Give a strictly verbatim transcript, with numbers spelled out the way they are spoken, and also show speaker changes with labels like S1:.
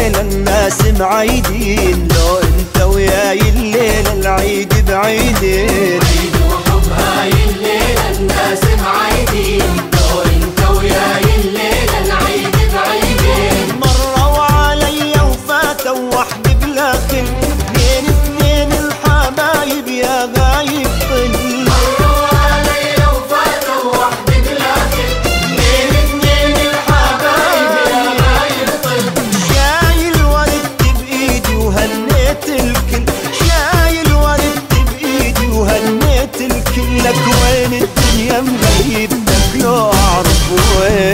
S1: الليلة الناس معايدين، لو انت وياي الليلة العيد بعيدين.
S2: عيد وحب هاي الليلة الناس معايدين، لو انت وياي الليلة العيد بعيدين.
S1: مروا عليا وفاتوا وحدي بلا خل، اثنين اثنين الحبايب يا غايب طل.
S2: مروا عليا وفاتوا وحدي بلا خل، اثنين اثنين الحبايب يا غايب طل.
S1: شايل ورد بايدي وهنيت الكل، شايل ورد بايدي وهنيت الكل. لك وين الدنيا مغيبتك لو اعرف وين.